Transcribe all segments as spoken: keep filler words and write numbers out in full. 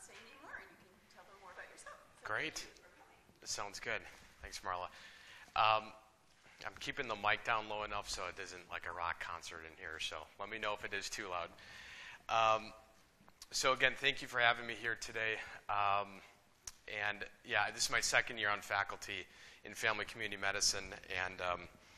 say any more, and you can tell them more about yourself. So Great. That sounds good. Thanks, Marla. Um, I'm keeping the mic down low enough so it isn't like a rock concert in here, so let me know if it is too loud. Um, so again, thank you for having me here today. Um, and yeah, this is my second year on faculty in family community medicine, and um,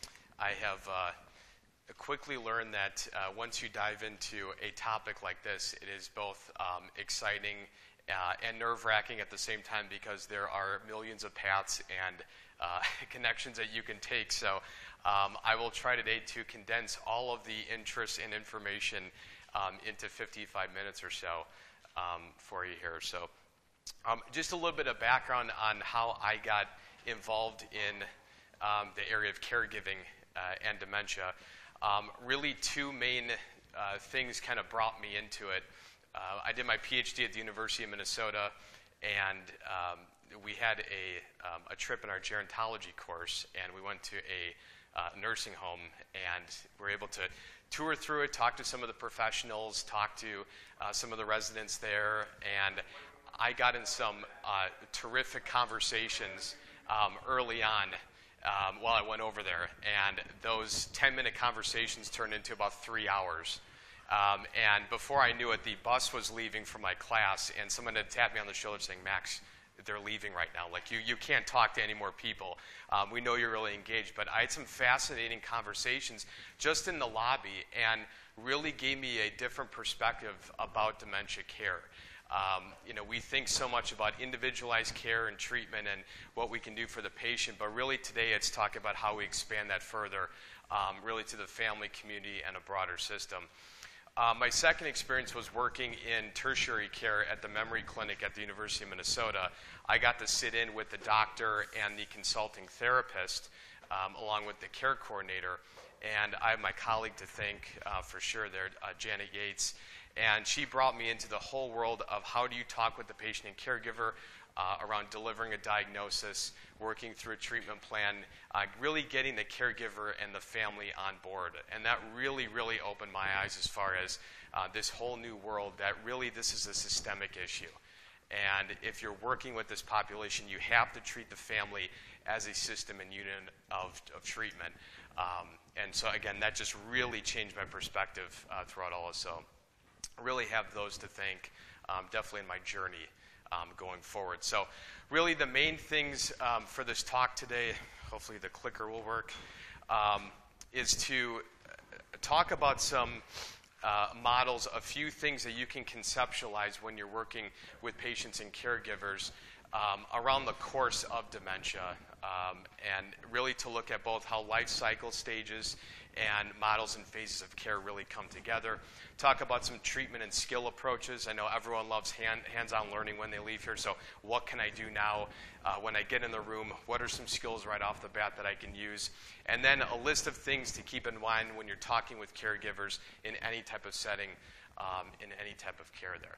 I have uh, quickly learned that uh, once you dive into a topic like this, it is both um, exciting uh, and nerve-wracking at the same time, because there are millions of paths and uh, connections that you can take. So um, I will try today to condense all of the interest and information um, into fifty-five minutes or so um, for you here. So um, just a little bit of background on how I got involved in um, the area of caregiving uh, and dementia. Um, really, two main uh, things kind of brought me into it. Uh, I did my PhD at the University of Minnesota, and um, we had a, um, a trip in our gerontology course, and we went to a uh, nursing home, and we were able to tour through it, talk to some of the professionals, talk to uh, some of the residents there, and I got in some uh, terrific conversations um, early on um, while I went over there, and those ten-minute conversations turned into about three hours. Um, and before I knew it, the bus was leaving from my class, and someone had tapped me on the shoulder saying, "Max, they're leaving right now. Like, you, you can't talk to any more people. Um, we know you're really engaged." But I had some fascinating conversations just in the lobby, and really gave me a different perspective about dementia care. Um, you know, we think so much about individualized care and treatment and what we can do for the patient, but really today it's talking about how we expand that further, um, really to the family, community, and a broader system. Uh, my second experience was working in tertiary care at the memory clinic at the University of Minnesota. I got to sit in with the doctor and the consulting therapist, um, along with the care coordinator. And I have my colleague to thank uh, for sure there, uh, Janet Yates. And she brought me into the whole world of how do you talk with the patient and caregiver uh, around delivering a diagnosis, working through a treatment plan, uh, really getting the caregiver and the family on board. And that really, really opened my eyes as far as uh, this whole new world, that really this is a systemic issue. And if you're working with this population, you have to treat the family as a system and unit of, of treatment. Um, and so, again, that just really changed my perspective uh, throughout all of so. I really have those to thank, um, definitely in my journey um, going forward. So really the main things um, for this talk today, hopefully the clicker will work, um, is to talk about some uh, models, a few things that you can conceptualize when you're working with patients and caregivers um, around the course of dementia, um, and really to look at both how life cycle stages and models and phases of care really come together. Talk about some treatment and skill approaches. I know everyone loves hand, hands-on learning when they leave here, so what can I do now uh, when I get in the room? What are some skills right off the bat that I can use? And then a list of things to keep in mind when you're talking with caregivers in any type of setting, um, in any type of care there.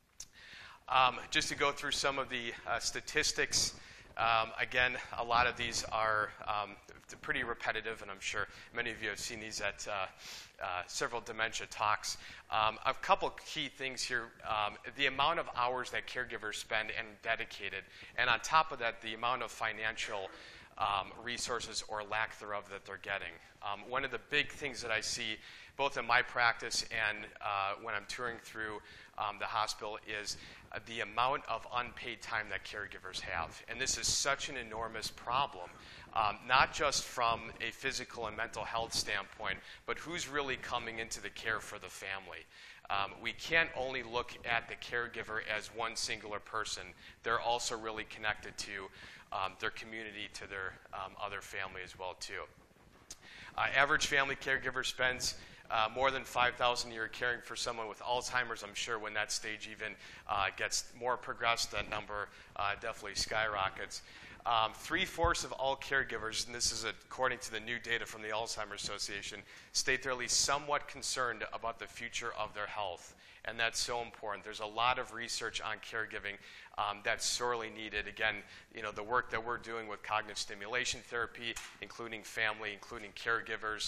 Um, just to go through some of the uh, statistics. Um, again, a lot of these are um, pretty repetitive, and I'm sure many of you have seen these at uh, uh, several dementia talks. Um, a couple key things here. Um, the amount of hours that caregivers spend and dedicated, and on top of that, the amount of financial um, resources or lack thereof that they're getting. Um, one of the big things that I see both in my practice and uh, when I'm touring through um, the hospital is uh, the amount of unpaid time that caregivers have. And this is such an enormous problem, um, not just from a physical and mental health standpoint, but who's really coming into the care for the family. Um, we can't only look at the caregiver as one singular person. They're also really connected to um, their community, to their um, other family as well, too. Uh, average family caregiver spends Uh, more than five thousand dollars a year caring for someone with Alzheimer's. I'm sure when that stage even uh, gets more progressed, that number uh, definitely skyrockets. Um, Three-fourths of all caregivers, and this is according to the new data from the Alzheimer's Association, state they're at least somewhat concerned about the future of their health. And that's so important. There's a lot of research on caregiving um, that's sorely needed. Again, you know, the work that we're doing with cognitive stimulation therapy, including family, including caregivers,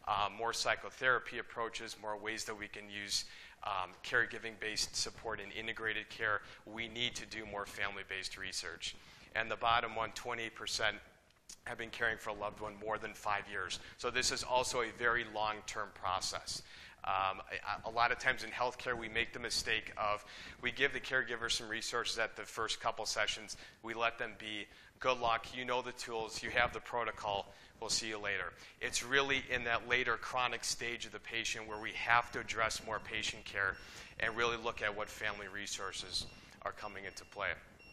uh, more psychotherapy approaches, more ways that we can use um, caregiving-based support and integrated care. We need to do more family-based research. And the bottom one, twenty-eight percent have been caring for a loved one more than five years. So this is also a very long-term process. Um, a, a lot of times in healthcare, we make the mistake of we give the caregiver some resources at the first couple sessions. We let them be, good luck, you know the tools, you have the protocol, we'll see you later. It's really in that later chronic stage of the patient where we have to address more patient care and really look at what family resources are coming into play.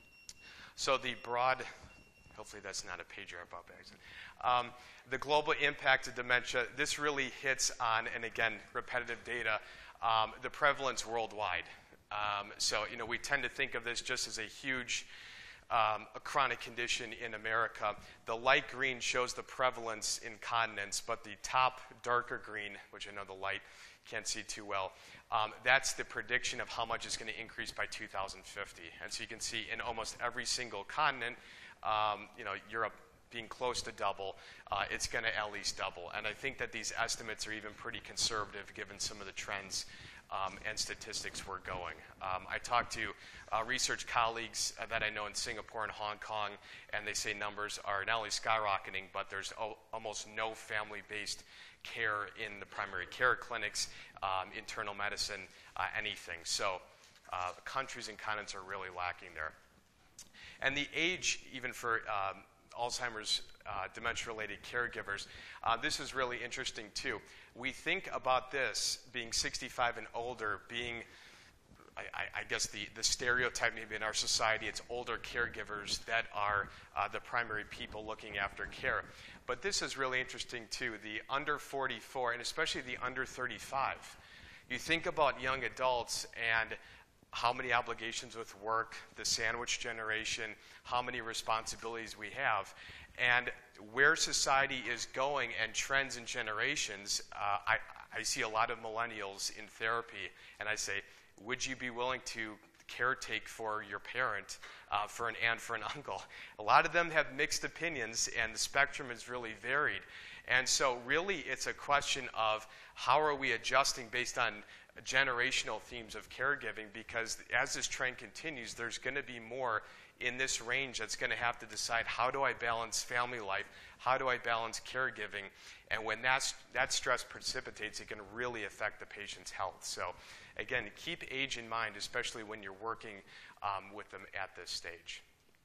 So the broad, hopefully that's not a pager up up accident. Um, the global impact of dementia, this really hits on, and again, repetitive data, um, the prevalence worldwide. Um, so, you know, we tend to think of this just as a huge um, a chronic condition in America. The light green shows the prevalence in continents, but the top darker green, which I know the light can't see too well, um, that's the prediction of how much is going to increase by two thousand fifty. And so you can see in almost every single continent, um, you know, Europe being close to double, uh, it's going to at least double. And I think that these estimates are even pretty conservative given some of the trends um, and statistics we're going. Um, I talked to uh, research colleagues uh, that I know in Singapore and Hong Kong, and they say numbers are not only skyrocketing, but there's o- almost no family-based care in the primary care clinics, um, internal medicine, uh, anything. So uh, countries and continents are really lacking there. And the age, even for um, Alzheimer's uh, dementia-related caregivers, uh, this is really interesting too. We think about this being sixty-five and older, being, I, I guess, the, the stereotype maybe in our society, it's older caregivers that are uh, the primary people looking after care. But this is really interesting too, the under forty-four, and especially the under thirty-five. You think about young adults and how many obligations with work, the sandwich generation, how many responsibilities we have, and where society is going and trends and generations. uh, I, I see a lot of millennials in therapy, and I say, would you be willing to caretake for your parent, uh, for an aunt, for an uncle? A lot of them have mixed opinions, and the spectrum is really varied. And so really it's a question of how are we adjusting based on generational themes of caregiving, because as this trend continues, there's going to be more in this range that's going to have to decide, how do I balance family life? How do I balance caregiving? And when that's, that stress precipitates, it can really affect the patient's health. So again, keep age in mind, especially when you're working um, with them at this stage.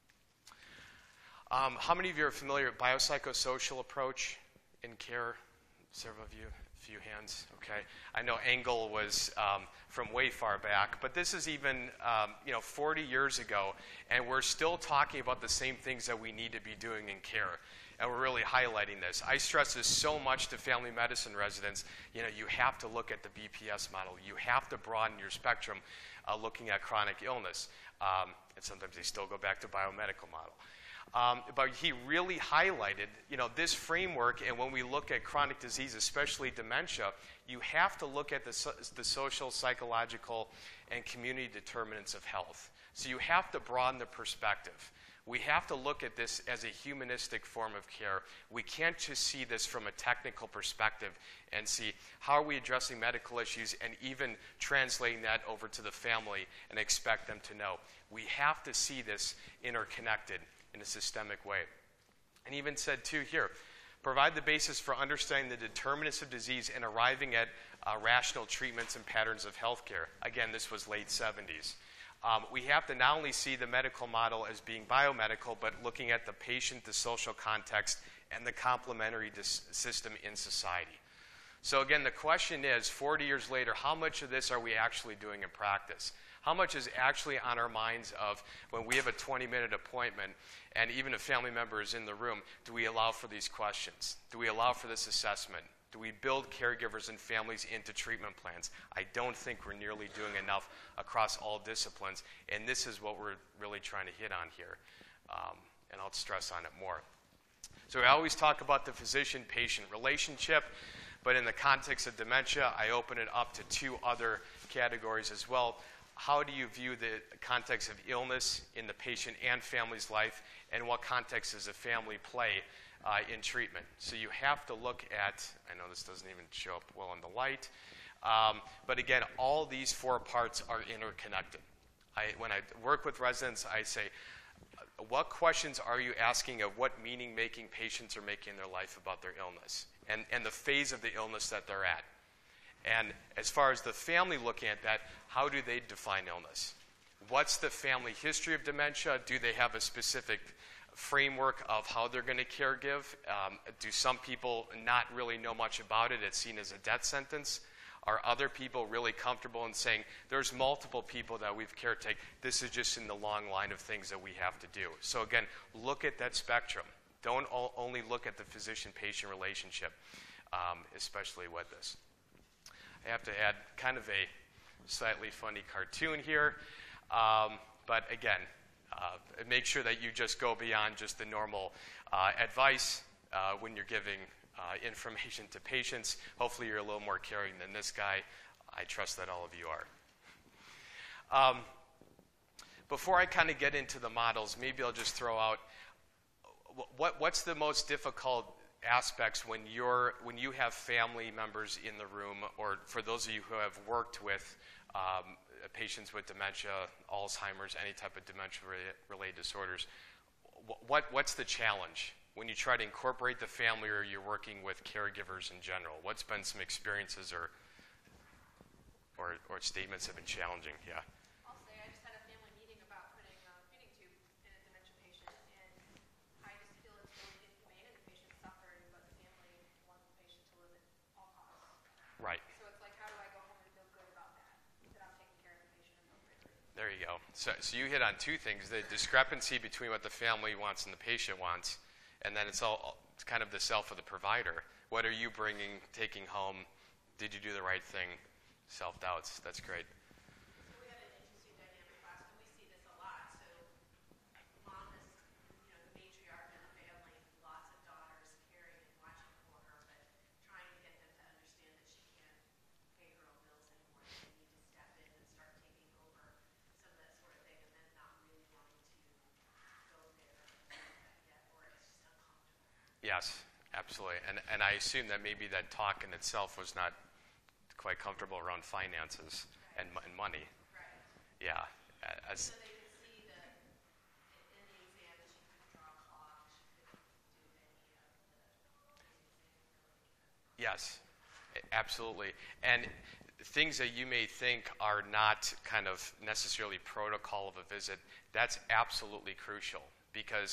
Um, how many of you are familiar with biopsychosocial approach in care? Several of you. Few hands, okay. I know Engel was um, from way far back, but this is even um, you know forty years ago, and we're still talking about the same things that we need to be doing in care, and we're really highlighting this. I stress this so much to family medicine residents. You know, you have to look at the B P S model. You have to broaden your spectrum, uh, looking at chronic illness, um, and sometimes they still go back to biomedical model. Um, but he really highlighted, you know, this framework, and when we look at chronic disease, especially dementia, you have to look at the, so, the social, psychological, and community determinants of health. So you have to broaden the perspective. We have to look at this as a humanistic form of care. We can't just see this from a technical perspective and see how are we addressing medical issues and even translating that over to the family and expect them to know. We have to see this interconnected in a systemic way. And even said, too, here, provide the basis for understanding the determinants of disease and arriving at uh, rational treatments and patterns of healthcare. Again, this was late seventies. Um, we have to not only see the medical model as being biomedical, but looking at the patient, the social context, and the complementary dis- system in society. So again, the question is, forty years later, how much of this are we actually doing in practice? How much is actually on our minds of when we have a twenty-minute appointment and even a family member is in the room, do we allow for these questions? Do we allow for this assessment? Do we build caregivers and families into treatment plans? I don't think we're nearly doing enough across all disciplines, and this is what we're really trying to hit on here, um, and I'll stress on it more. So we always talk about the physician-patient relationship, but in the context of dementia, I open it up to two other categories as well. How do you view the context of illness in the patient and family's life, and what context does the family play uh, in treatment. So you have to look at, I know this doesn't even show up well in the light, um, but again, all these four parts are interconnected. I, when I work with residents, I say, what questions are you asking of what meaning-making patients are making in their life about their illness and, and the phase of the illness that they're at? And as far as the family looking at that, how do they define illness? What's the family history of dementia? Do they have a specific framework of how they're going to caregive? Um, do some people not really know much about it? It's seen as a death sentence. Are other people really comfortable in saying, there's multiple people that we've caretaken, this is just in the long line of things that we have to do? So again, look at that spectrum. Don't all, only look at the physician-patient relationship, um, especially with this. I have to add kind of a slightly funny cartoon here. Um, but again, uh, make sure that you just go beyond just the normal uh, advice uh, when you're giving Uh, information to patients. Hopefully you're a little more caring than this guy. I trust that all of you are. Um, before I kind of get into the models, maybe I'll just throw out what, what's the most difficult aspects when you're when you have family members in the room, or for those of you who have worked with um, patients with dementia, Alzheimer's, any type of dementia-related disorders. What, what's the challenge when you try to incorporate the family or you're working with caregivers in general? What's been some experiences or or, or statements have been challenging? Yeah. I'll say I just had a family meeting about putting a feeding tube in a dementia patient, and I just feel it's really inhumane and the patient's suffering, but the family wants the patient to live at all costs. Right. So it's like, how do I go home and feel good about that, that I'm taking care of the patient appropriately? There you go. So, so you hit on two things: the discrepancy between what the family wants and the patient wants. And then it's all it's kind of the self of the provider. What are you bringing, taking home? Did you do the right thing? Self-doubts. That's great. So we had an interesting dynamic class, and we see this a lot. So mom is, you know, the matriarch in the family, lots of daughters caring and watching for her, but trying to get them to understand that she can't pay her own bills anymore. They need to step in and start taking over some of that sort of thing, and then not really wanting to go there yet, or it's just uncomfortable. Yes, absolutely. And and I assume that maybe that talk in itself was not quite comfortable around finances and, and money. Right. Yeah. As, So they could see that in the exam that she couldn't draw a clock, she couldn't do any of the yes, absolutely. And things that you may think are not kind of necessarily protocol of a visit, that's absolutely crucial, because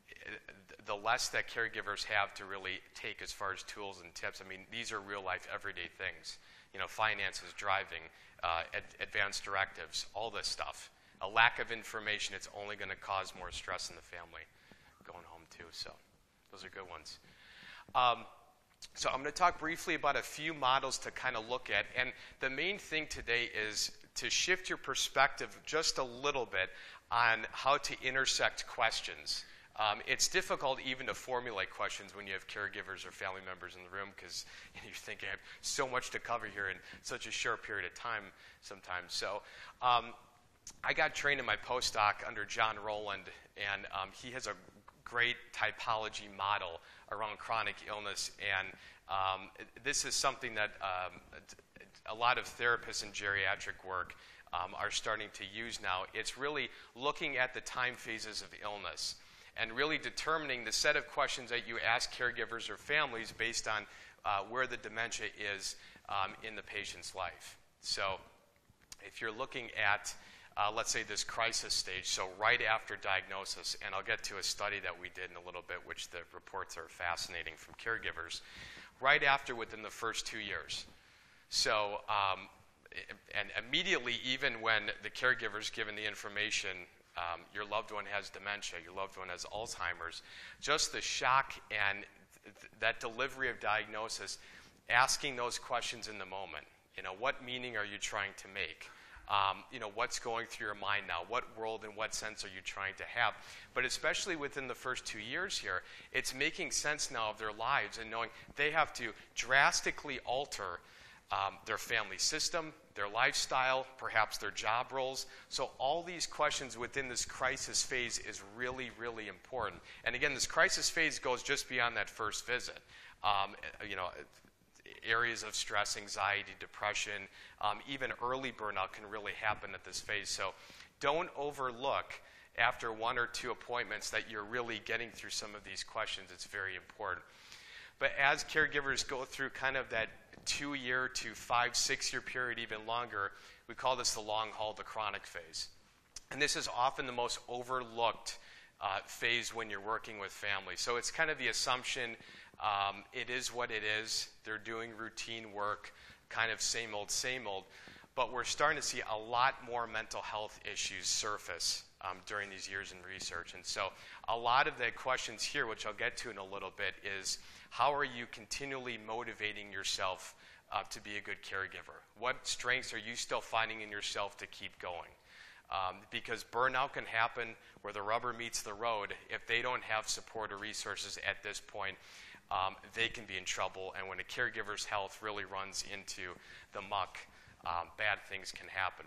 the less that caregivers have to really take as far as tools and tips, I mean, these are real life, everyday things. You know, finances, driving, uh, ad advanced directives, all this stuff. A lack of information, it's only going to cause more stress in the family going home too. So those are good ones. Um, so I'm going to talk briefly about a few models to kind of look at. And the main thing today is to shift your perspective just a little bit on how to intersect questions. Um, it's difficult even to formulate questions when you have caregivers or family members in the room, because you know, you're thinking, I have so much to cover here in such a short period of time sometimes. So um, I got trained in my postdoc under John Rowland, and um, he has a great typology model around chronic illness. And um, this is something that um, a lot of therapists in geriatric work um, are starting to use now. It's really looking at the time phases of the illness and really determining the set of questions that you ask caregivers or families based on uh, where the dementia is um, in the patient's life. So if you're looking at, uh, let's say, this crisis stage, so right after diagnosis, and I'll get to a study that we did in a little bit, which the reports are fascinating from caregivers, right after within the first two years. So, um, and immediately, even when the caregiver's given the information, Um, your loved one has dementia, your loved one has Alzheimer's, just the shock and th that delivery of diagnosis, asking those questions in the moment. You know, what meaning are you trying to make? Um, you know, what's going through your mind now? What world and what sense are you trying to have? But especially within the first two years here, it's making sense now of their lives and knowing they have to drastically alter um, their family system, their lifestyle, perhaps their job roles. So all these questions within this crisis phase is really, really important. And again, this crisis phase goes just beyond that first visit. Um, you know, areas of stress, anxiety, depression, um, even early burnout can really happen at this phase. So don't overlook after one or two appointments that you're really getting through some of these questions. It's very important. But as caregivers go through kind of that two-year to five, six-year period, even longer, we call this the long haul, the chronic phase. And this is often the most overlooked uh, phase when you're working with families. So it's kind of the assumption um, it is what it is. They're doing routine work, kind of same old, same old. But we're starting to see a lot more mental health issues surface um, during these years in research. And so a lot of the questions here, which I'll get to in a little bit, is how are you continually motivating yourself uh, to be a good caregiver? What strengths are you still finding in yourself to keep going? Um, because burnout can happen where the rubber meets the road. If they don't have support or resources at this point, um, they can be in trouble. And when a caregiver's health really runs into the muck, um, bad things can happen.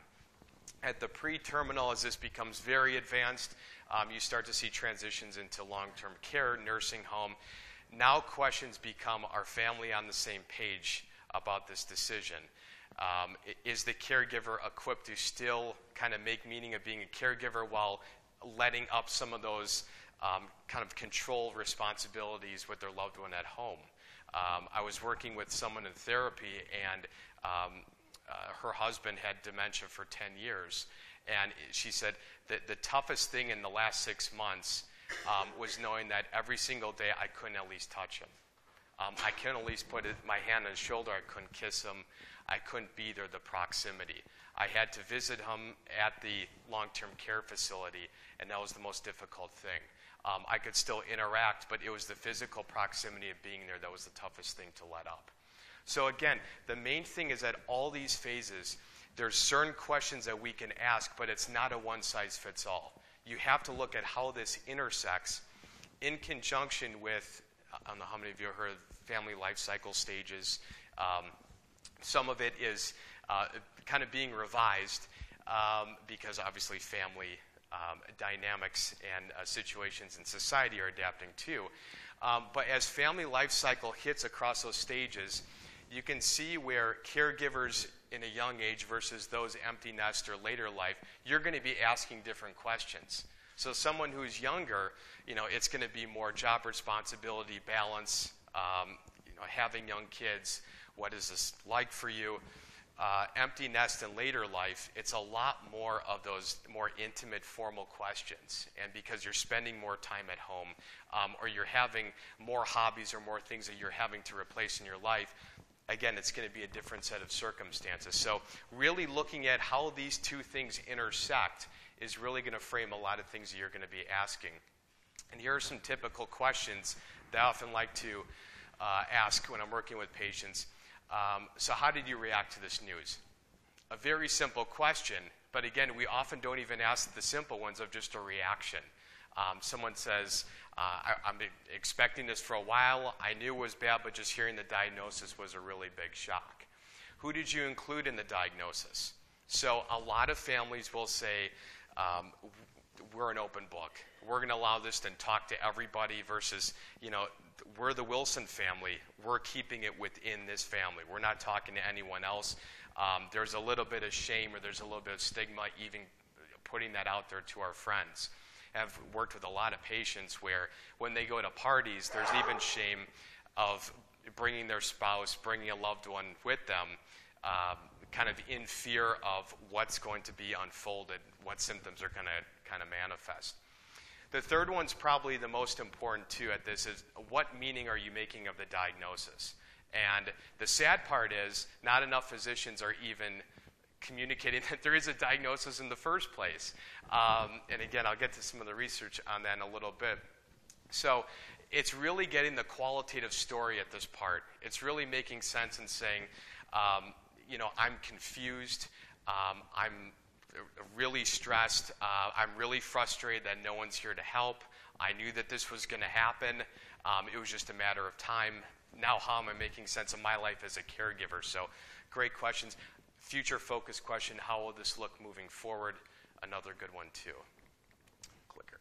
At the pre-terminal, as this becomes very advanced, um, you start to see transitions into long-term care, nursing home. Now questions become, are family on the same page about this decision? Um, is the caregiver equipped to still kind of make meaning of being a caregiver while letting up some of those um, kind of control responsibilities with their loved one at home? Um, I was working with someone in therapy, and um, uh, her husband had dementia for ten years. And she said that the toughest thing in the last six months um, was knowing that every single day I couldn't at least touch him. Um, I couldn't at least put it, my hand on his shoulder. I couldn't kiss him. I couldn't be there, the proximity. I had to visit him at the long-term care facility, and that was the most difficult thing. Um, I could still interact, but it was the physical proximity of being there that was the toughest thing to let up. So again, the main thing is that all these phases, there's certain questions that we can ask, but it's not a one-size-fits-all. You have to look at how this intersects in conjunction with, I don't know how many of you have heard of family life cycle stages. Um, some of it is uh, kind of being revised um, because obviously family um, dynamics and uh, situations in society are adapting too. Um, but as family life cycle hits across those stages, you can see where caregivers in a young age versus those empty nest or later life, you're going to be asking different questions. So someone who's younger, you know, it's going to be more job responsibility, balance, um, you know, having young kids. What is this like for you? Uh, empty nest and later life, it's a lot more of those more intimate, formal questions. And because you're spending more time at home, um, or you're having more hobbies or more things that you're having to replace in your life, again, it's going to be a different set of circumstances. So really looking at how these two things intersect is really going to frame a lot of things that you're going to be asking. And here are some typical questions that I often like to uh, ask when I'm working with patients. Um, so how did you react to this news? A very simple question, but again, we often don't even ask the simple ones of just a reaction. Um, someone says, uh, I, I'm expecting this for a while. I knew it was bad, but just hearing the diagnosis was a really big shock. Who did you include in the diagnosis? So a lot of families will say, um, we're an open book. We're going to allow this and talk to everybody versus, you know, we're the Wilson family. We're keeping it within this family. We're not talking to anyone else. Um, there's a little bit of shame or there's a little bit of stigma even putting that out there to our friends. I've worked with a lot of patients where when they go to parties, there's even shame of bringing their spouse, bringing a loved one with them, um, kind of in fear of what's going to be unfolded, what symptoms are going to kind of manifest. The third one's probably the most important too at this is what meaning are you making of the diagnosis? And the sad part is not enough physicians are even communicating that there is a diagnosis in the first place. Um, and again, I'll get to some of the research on that in a little bit. So it's really getting the qualitative story at this part. It's really making sense and saying, um, you know, I'm confused, um, I'm really stressed, uh, I'm really frustrated that no one's here to help. I knew that this was going to happen. Um, it was just a matter of time. Now how am I making sense of my life as a caregiver? So great questions. Future focus question, how will this look moving forward? Another good one too. Clicker.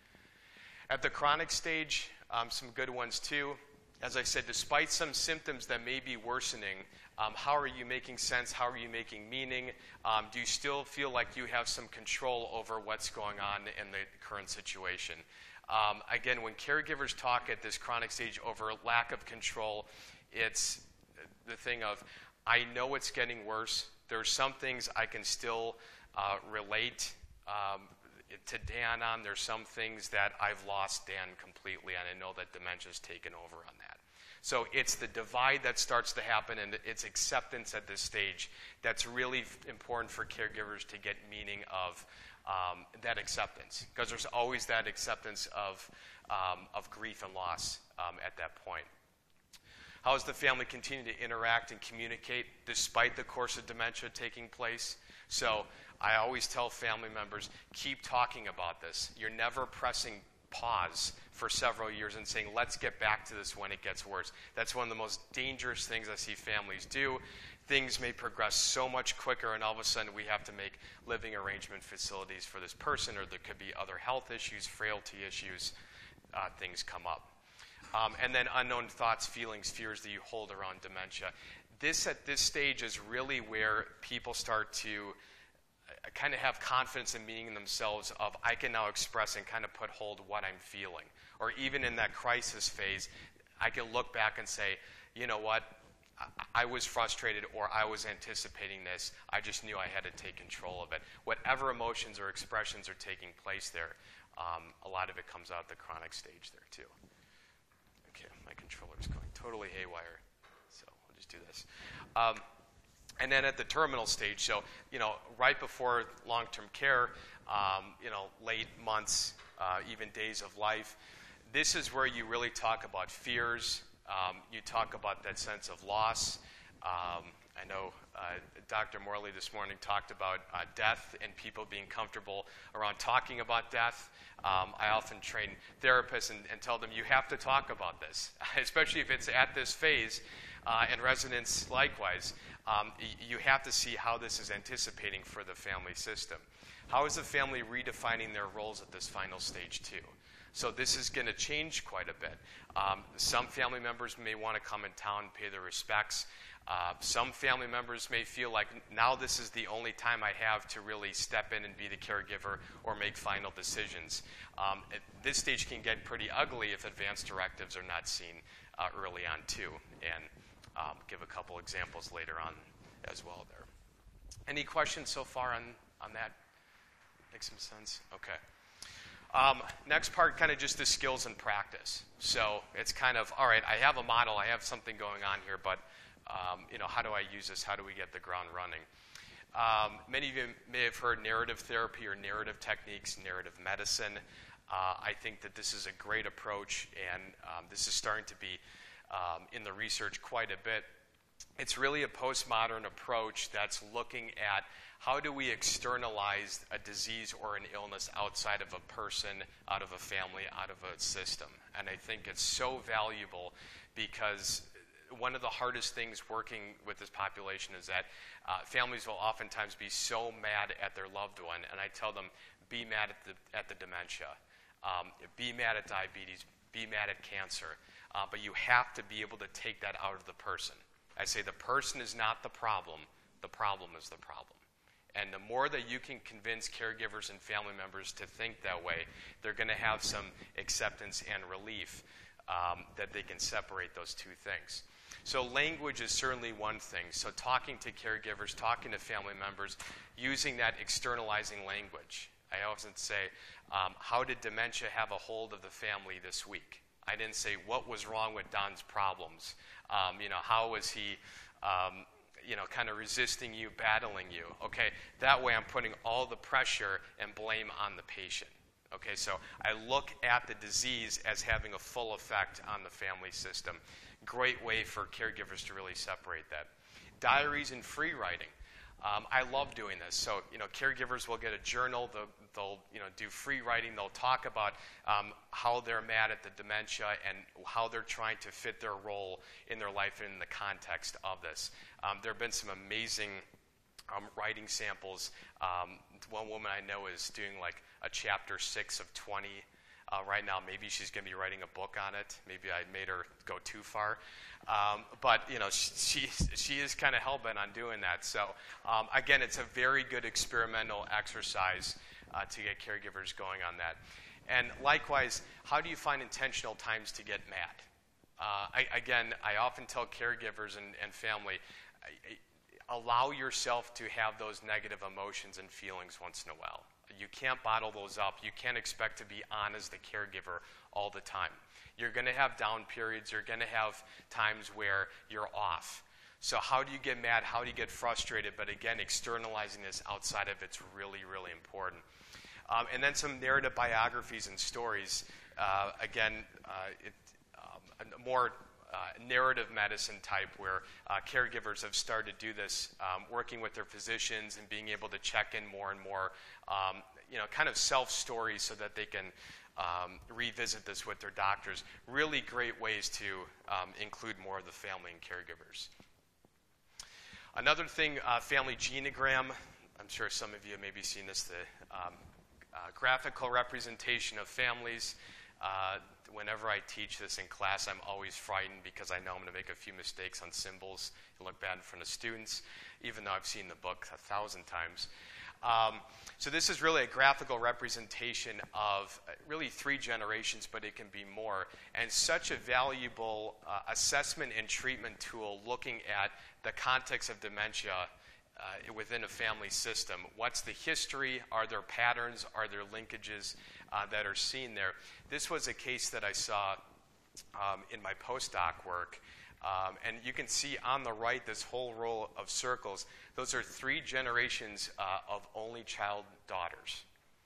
At the chronic stage, um, some good ones too. As I said, despite some symptoms that may be worsening, um, how are you making sense? How are you making meaning? Um, do you still feel like you have some control over what's going on in the current situation? Um, again, when caregivers talk at this chronic stage over lack of control, it's the thing of, I know it's getting worse. There's some things I can still uh, relate um, to Dan on. There's some things that I've lost Dan completely, and I know that dementia's taken over on that. So it's the divide that starts to happen, and it's acceptance at this stage that's really important for caregivers to get meaning of um, that acceptance, because there's always that acceptance of, um, of grief and loss um, at that point. How does the family continue to interact and communicate despite the course of dementia taking place? So I always tell family members, keep talking about this. You're never pressing pause for several years and saying, let's get back to this when it gets worse. That's one of the most dangerous things I see families do. Things may progress so much quicker, and all of a sudden we have to make living arrangement facilities for this person, or there could be other health issues, frailty issues, uh, things come up. Um, and then unknown thoughts, feelings, fears that you hold around dementia. This, at this stage, is really where people start to uh, kind of have confidence in meaning themselves of, I can now express and kind of put hold of what I'm feeling. Or even in that crisis phase, I can look back and say, you know what, I, I was frustrated, or I was anticipating this. I just knew I had to take control of it. Whatever emotions or expressions are taking place there, um, a lot of it comes out at the chronic stage there too. Okay, my controller's going totally haywire, so we'll just do this. Um, and then at the terminal stage, so, you know, right before long-term care, um, you know, late months, uh, even days of life, this is where you really talk about fears. Um, you talk about that sense of loss. Um, I know uh, Doctor Morley this morning talked about uh, death and people being comfortable around talking about death. Um, I often train therapists and, and tell them, you have to talk about this, especially if it's at this phase, uh, and residents likewise. Um, y- you have to see how this is anticipating for the family system. How is the family redefining their roles at this final stage too? So this is going to change quite a bit. Um, some family members may want to come in town and pay their respects. Uh, some family members may feel like now this is the only time I have to really step in and be the caregiver or make final decisions. Um, at this stage can get pretty ugly if advance directives are not seen uh, early on too, and um, give a couple examples later on as well there. Any questions so far on, on that? Make some sense? Okay. Um, next part, kind of just the skills and practice. So it's kind of, all right, I have a model, I have something going on here, but um, you know, how do I use this? How do we get the ground running? Um, many of you may have heard narrative therapy or narrative techniques, narrative medicine. Uh, I think that this is a great approach, and um, this is starting to be um, in the research quite a bit. It's really a postmodern approach that's looking at how do we externalize a disease or an illness outside of a person, out of a family, out of a system. And I think it's so valuable because one of the hardest things working with this population is that uh, families will oftentimes be so mad at their loved one, and I tell them, be mad at the, at the dementia, um, be mad at diabetes, be mad at cancer, uh, but you have to be able to take that out of the person. I say the person is not the problem, the problem is the problem. And the more that you can convince caregivers and family members to think that way, they're going to have some acceptance and relief um, that they can separate those two things. So language is certainly one thing. So talking to caregivers, talking to family members, using that externalizing language. I often say, um, how did dementia have a hold of the family this week? I didn't say what was wrong with Don's problems. Um, you know, how was he... Um, you know, kind of resisting you, battling you. Okay, that way I'm putting all the pressure and blame on the patient. Okay, so I look at the disease as having a full effect on the family system. Great way for caregivers to really separate that. Diaries and free writing. Um, I love doing this. So, you know, caregivers will get a journal. They'll, they'll you know, do free writing. They'll talk about um, how they're mad at the dementia and how they're trying to fit their role in their life and in the context of this. Um, there have been some amazing um, writing samples. Um, one woman I know is doing like a chapter six of twenty uh, right now. Maybe she's going to be writing a book on it. Maybe I made her go too far. Um, but, you know, she, she is kind of hell-bent on doing that. So, um, again, it's a very good experimental exercise uh, to get caregivers going on that. And likewise, how do you find intentional times to get mad? Uh, I, again, I often tell caregivers and, and family, I, I, allow yourself to have those negative emotions and feelings once in a while. You can't bottle those up. You can't expect to be on as the caregiver all the time. You're going to have down periods. You're going to have times where you're off. So how do you get mad? How do you get frustrated? But again, externalizing this outside of it's really, really important. Um, and then some narrative biographies and stories. Uh, again, uh, it, um, a more uh, narrative medicine type where uh, caregivers have started to do this, um, working with their physicians and being able to check in more and more, um, you know, kind of self-stories so that they can Um, revisit this with their doctors. Really great ways to um, include more of the family and caregivers. Another thing, uh, family genogram. I'm sure some of you have maybe seen this, the um, uh, graphical representation of families. Uh, whenever I teach this in class, I'm always frightened because I know I'm going to make a few mistakes on symbols and look bad in front of students, even though I've seen the book a thousand times. Um, so this is really a graphical representation of really three generations, but it can be more. And such a valuable uh, assessment and treatment tool looking at the context of dementia uh, within a family system. What's the history? Are there patterns? Are there linkages uh, that are seen there? This was a case that I saw um, in my postdoc work. Um, and you can see on the right this whole row of circles. Those are three generations uh, of only child daughters.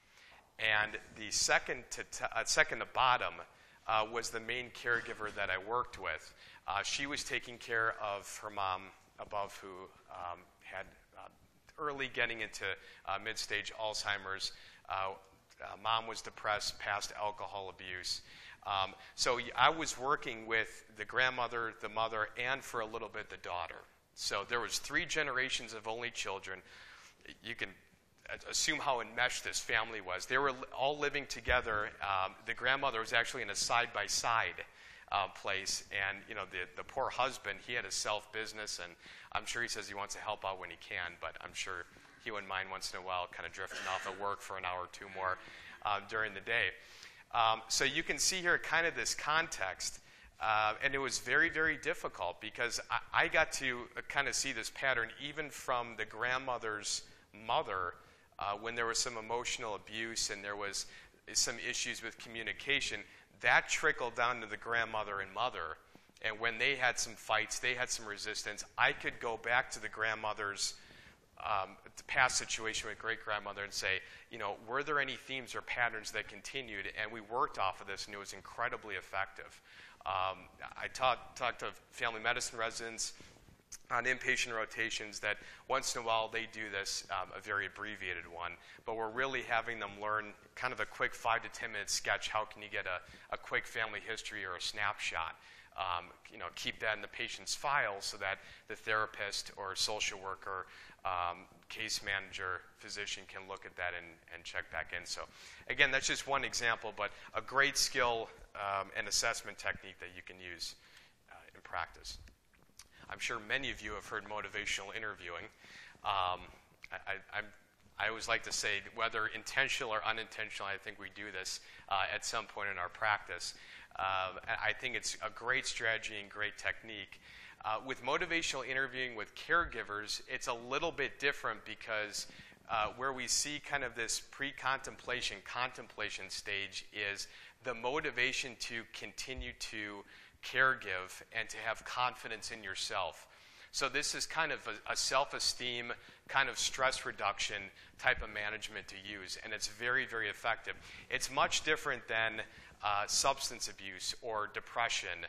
And the second to, t- uh, second to bottom uh, was the main caregiver that I worked with. Uh, she was taking care of her mom above who um, had uh, early getting into uh, mid-stage Alzheimer's. Uh, uh, mom was depressed, past alcohol abuse. Um, so I was working with the grandmother, the mother, and for a little bit the daughter. So there was three generations of only children. You can assume how enmeshed this family was. They were all living together. Um, the grandmother was actually in a side-by-side uh, place, and you know the the poor husband, he had a self-business, and I'm sure he says he wants to help out when he can, but I'm sure he wouldn't mind once in a while kind of drifting off at work for an hour or two more uh, during the day. Um, so you can see here kind of this context, uh, and it was very, very difficult because I, I got to kind of see this pattern even from the grandmother's mother uh, when there was some emotional abuse and there was some issues with communication. That trickled down to the grandmother and mother, and when they had some fights, they had some resistance. I could go back to the grandmother's Um, the past situation with great-grandmother and say, you know, were there any themes or patterns that continued? And we worked off of this, and it was incredibly effective. Um, I talked talk to family medicine residents on inpatient rotations that once in a while they do this, um, a very abbreviated one, but we're really having them learn kind of a quick five to ten minute sketch. How can you get a, a quick family history or a snapshot? Um, you know, keep that in the patient's file so that the therapist or social worker, um, case manager, physician can look at that and, and check back in. So, again, that's just one example, but a great skill um, and assessment technique that you can use uh, in practice. I'm sure many of you have heard motivational interviewing. Um, I, I, I'm I always like to say, whether intentional or unintentional, I think we do this uh, at some point in our practice. Uh, I think it's a great strategy and great technique. Uh, with motivational interviewing with caregivers, it's a little bit different because uh, where we see kind of this pre-contemplation, contemplation stage is the motivation to continue to caregive and to have confidence in yourself. So this is kind of a, a self-esteem, kind of stress reduction type of management to use, and it's very, very effective. It's much different than uh, substance abuse or depression.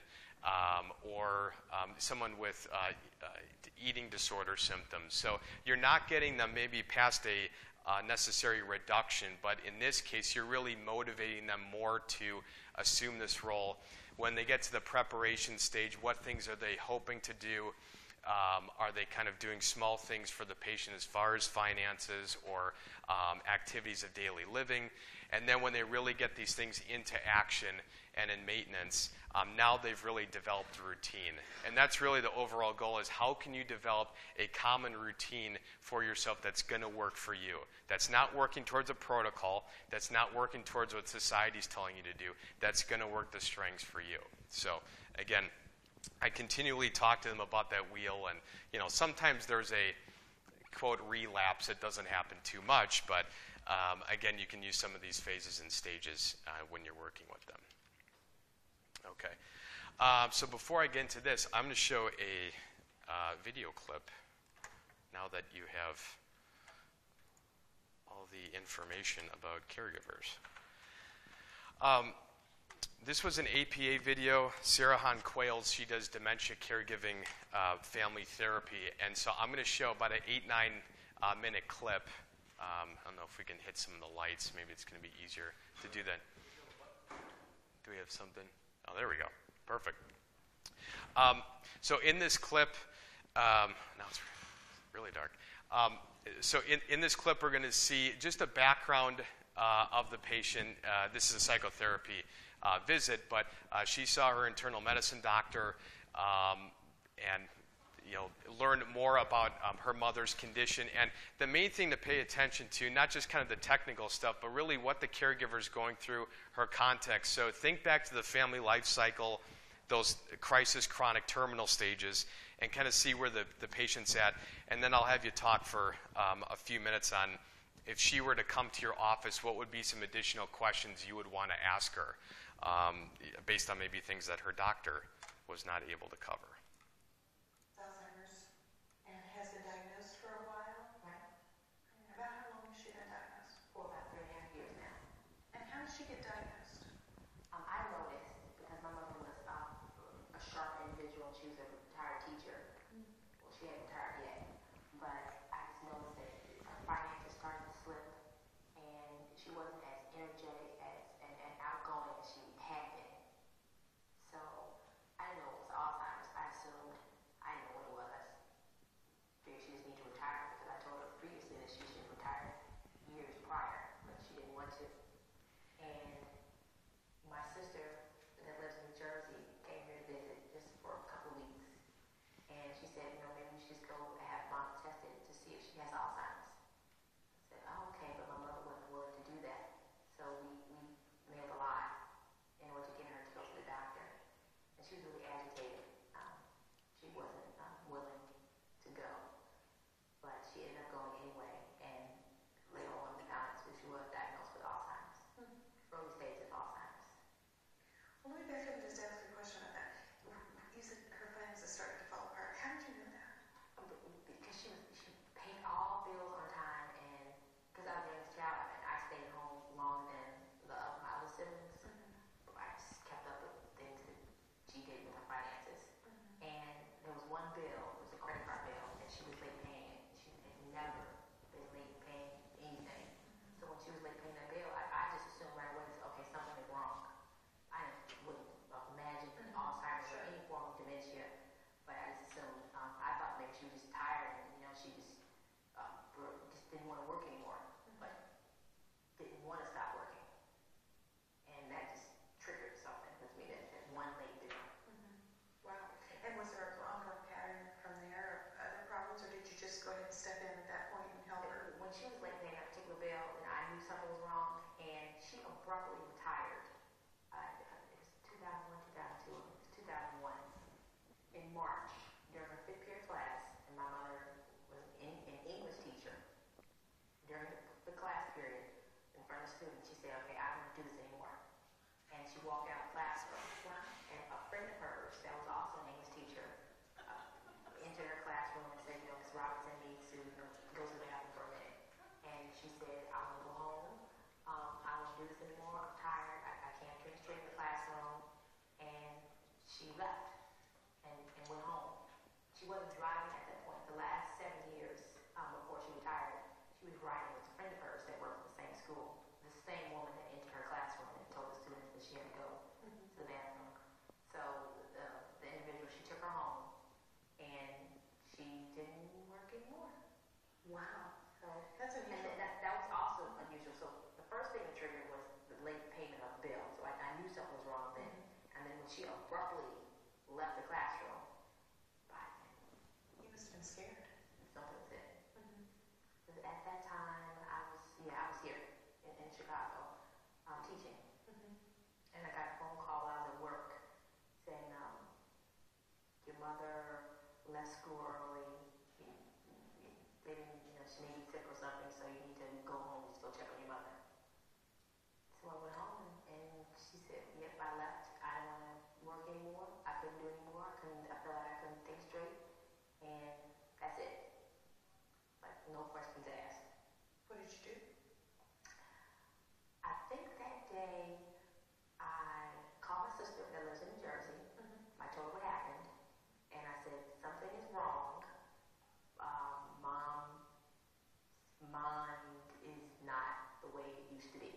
um, or um, someone with uh, uh, eating disorder symptoms. So you're not getting them maybe past a uh, necessary reduction, but in this case, you're really motivating them more to assume this role. When they get to the preparation stage, what things are they hoping to do? Um, are they kind of doing small things for the patient as far as finances or um, activities of daily living? And then when they really get these things into action and in maintenance, um, now they've really developed a routine. And that's really the overall goal, is how can you develop a common routine for yourself that's going to work for you, that's not working towards a protocol, that's not working towards what society's telling you to do, that's going to work the strengths for you. So again, I continually talk to them about that wheel, and you know, sometimes there's a quote relapse. It doesn't happen too much, but um, again, you can use some of these phases and stages uh, when you're working with them. Okay, uh, so before I get into this, I'm going to show a uh, video clip now that you have all the information about caregivers. Um, This was an A P A video. Sarah Hahn Quails, she does dementia caregiving uh, family therapy. And so I'm going to show about an eight, nine uh, minute clip. Um, I don't know if we can hit some of the lights. Maybe it's going to be easier to do that. Do we have something? Oh, there we go. Perfect. Um, so in this clip, um, now it's really dark. Um, so in, in this clip, we're going to see just a background uh, of the patient. Uh, this is a psychotherapy Uh, visit, but uh, she saw her internal medicine doctor um, and you know learned more about um, her mother's condition. And the main thing to pay attention to, not just kind of the technical stuff, but really what the caregiver is going through, her context. So think back to the family life cycle, those crisis, chronic, terminal stages, and kind of see where the, the patient's at. And then I'll have you talk for um, a few minutes on, if she were to come to your office, what would be some additional questions you would want to ask her, um, based on maybe things that her doctor was not able to cover. Alzheimer's, and has been diagnosed for a while. Right. About how long has she been diagnosed? For about three and a half years now. And how did she get diagnosed? Um, I noticed, because my mother was um, a sharp individual, she was a retired teacher. Mm-hmm. Well, she hadn't retired yet, but I just noticed that her finances started to slip, and she wasn't as energetic as and, and outgoing as she had been. So I didn't know it was Alzheimer's. I assumed I didn't know what it was. Figured she just needed to retire, because I told her previously that she should retire years prior, but she didn't want to. And my sister that lives in New Jersey came here to visit just for a couple of weeks, and she said, you know, maybe we should just go and have mom tested to see if she has Alzheimer's. I said, oh, okay, but my mother wasn't willing to do that, so we, we mailed a lot in order to get her to go to the doctor. And she was really agitated. Um, she wasn't um, willing to go, but she ended up going anyway, and later on we found out that she was diagnosed with Alzheimer's, Mm-hmm. early stages of Alzheimer's. Well, let me back up and just ask you a question on that. You said her finances started to fall apart. How did you know that? Um, b- Because she was, she paid all bills on time, and because I was the youngest child, and I stayed home longer than the uh, my other siblings. Mm-hmm. I just kept up with things that she did with her finances. Mm-hmm. And there was one bill, it was a credit card bill, that she was late paying. She had never been late paying anything. So when she was late paying that bill, I, I just assumed right away, okay, something is wrong. I wouldn't imagine Mhm. Alzheimer's or Sure. any form of dementia, but I just assumed, um, I thought maybe she was just tired and, you know, she just, uh, were- just didn't want to work anymore, but didn't want to stop working. And that just triggered something with me, that, that one late bill. Mm-hmm. Wow. And was there an ongoing pattern from there of other problems, or did you just go ahead and step in at that point and help her? When she was late paying that particular bill, and I knew something was wrong, and she abruptly retired. Uh, it was two thousand one, two thousand two, it was two thousand one. In March, during her fifth period class, and my mother was in, an English teacher. During the, the class period, in front of students, she said, okay, I don't want to do this anymore. And she walked out of the classroom. And a friend of hers, that was also an English teacher, uh, entered her classroom and said, you know, Miss Robinson needs to, you know, go to the bathroom for a minute. And she said, I want to go home. Um, I don't want to do this anymore. I'm tired. I, I can't concentrate in the classroom. And she left. she wasn't driving at that point. The last seven years um, before she retired, she was riding with a friend of hers that worked at the same school. The same woman that entered her classroom and told the students that she had to go Mhm. to the bathroom. So the, the individual, she took her home, and she didn't work anymore. Wow. So That's and unusual. that, that was also unusual. So the first thing that triggered was the late payment of the bill. So I, I knew something was wrong then. Mhm. And then when she abruptly left the classroom, I You must have been scared. something was in. Mhm. At that time, I was yeah, I was here in, in Chicago, um, teaching, Mhm. and I got a phone call while I was at work saying, um, your mother left school early. You, you, they didn't, you know, she may be sick or something, so you need to go home and just go check on your mother. So I went home, and she said, yep, I left. I didn't want to work anymore. I couldn't do anymore. I couldn't. I felt like I couldn't think straight, and that's it. Like no questions asked. What did you do? I think that day I called my sister that lives in New Jersey. Mhm. I told her what happened, and I said something is wrong. Um, Mom's mind is not the way it used to be,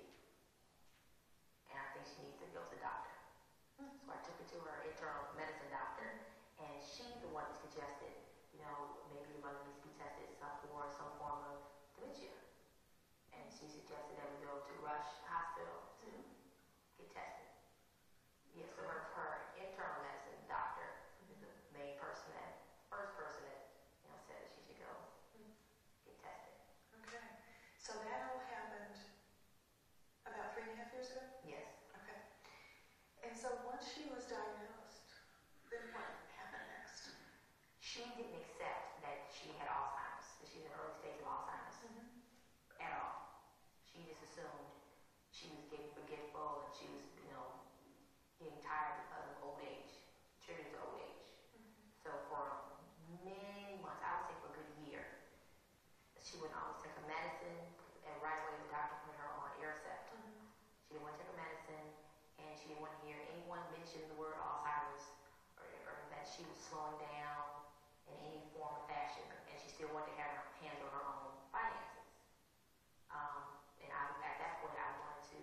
and I think she needs to go to the doctor. Mhm. So I took her to her internal medicine doctor, and she's the one that suggested, you know, maybe your mother needs to be tested some for some form of dementia. And she suggested that we go to Rush Hospital to get tested. Yes, so her, her internal medicine doctor is the main person that, first person that, you know, said that she should go get tested. Okay. So that all happened about three and a half years ago? Yes. Okay. And so once she was diagnosed, then what happened next? She didn't accept that she had Alzheimer's, that she's in the early stage of Alzheimer's Mhm. at all. She just assumed she was getting forgetful and she was, you know, getting tired of old age, triggered to old age. So for many months, I would say for a good year, she would always take her medicine, and right away the doctor put her on Aricept. Mhm. She didn't want to take her medicine, and she didn't want to hear anyone mention the word Alzheimer's or, or that she was slowing down in any form or fashion, and she still wanted to have her hands on her own finances. Um, and I, at that point, I wanted to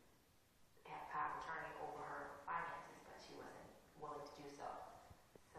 have power of attorney over her finances, but she wasn't willing to do so. So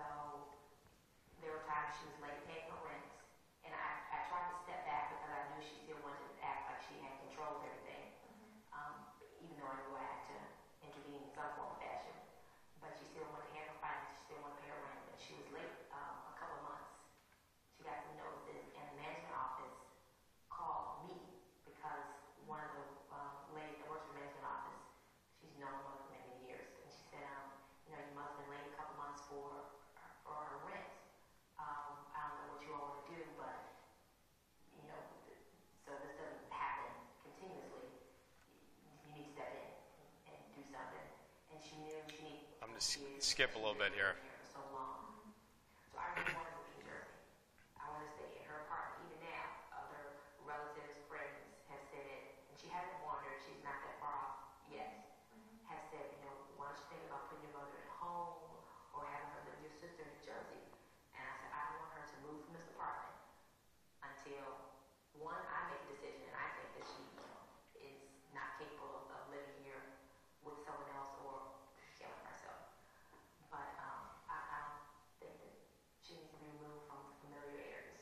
there were times she was late paying her rent, and I, I tried to step back because I knew she still wanted to act like she had control of everything, um, even though I knew I had to intervene in some form of fashion. But she still wanted to handle her finances, she still wanted to pay her rent, and she was late um, a couple of months. She got some notices, and the management office called me because one of the um, ladies that works for the management office, she's known her for many years, and she said, um, you know, your mother's been late a couple months for for her rent. Um, I don't know what you all want to do, but you know, so this doesn't happen continuously. You need to step in and do something. And she knew she needed. I'm going to skip a little bit here. So long. So I really wanted to move to New Jersey. I want to stay in her apartment. Even now, other relatives, friends have said it, and she hasn't wandered. She's not that far off yet. Has said, you know, why don't you think about putting your mother at home or having her live with your sister in New Jersey? And I said, I don't want her to move from this apartment until, one, I make a decision, and I think that she, you know, is not capable of, of living here with someone else or killing herself. But um, I, I don't think that she needs to be removed from familiar areas.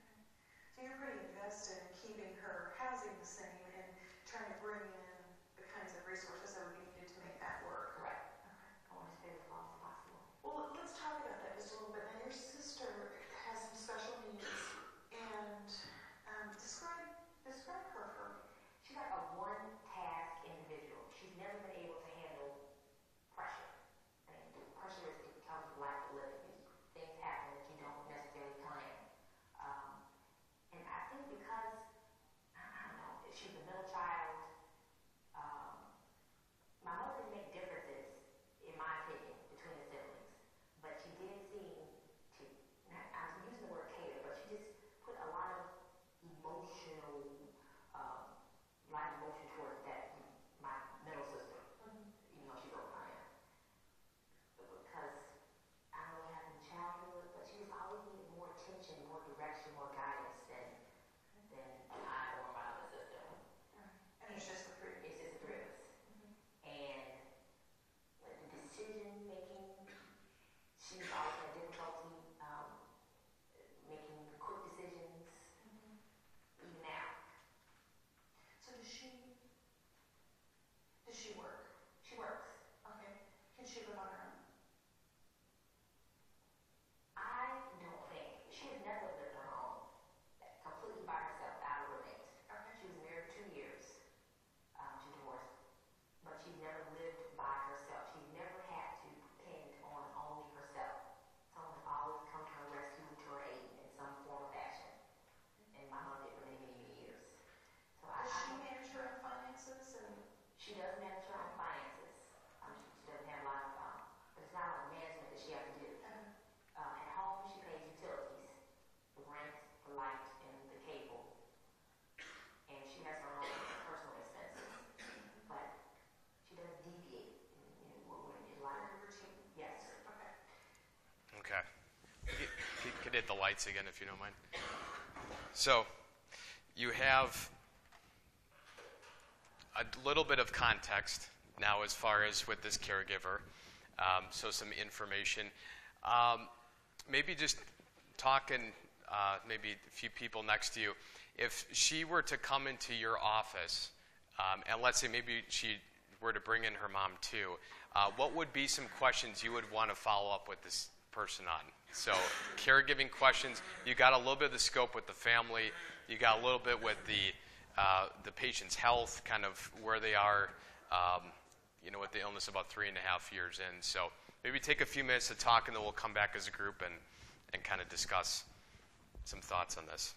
So you're pretty invested in keeping her housing the same and trying to bring in the kinds of resources that would be needed to make that work. Correct. I want to stay as long as possible. Well, let's talk about that just a little bit. Now, your sister has some special needs, and um, describe describe her for me. She's like a one-task individual. She's never been able to handle pressure. I mean, pressure is, it comes with life of living. Things happen that you don't necessarily plan. Um, and I think because, I I don't know, if she's a middle child, um, my mother didn't make differences, in my opinion, between the siblings. But she did seem to, and I I was using the word cater lights again, if you don't mind. So you have a little bit of context now as far as with this caregiver, um, so some information. Um, maybe just talking, uh, maybe a few people next to you, if she were to come into your office, um, and let's say maybe she were to bring in her mom too, uh, what would be some questions you would want to follow up with this person on? So caregiving questions, you got a little bit of the scope with the family, you got a little bit with the uh, the patient's health, kind of where they are, um, you know, with the illness about three and a half years in. So maybe take a few minutes to talk, and then we'll come back as a group and, and kind of discuss some thoughts on this.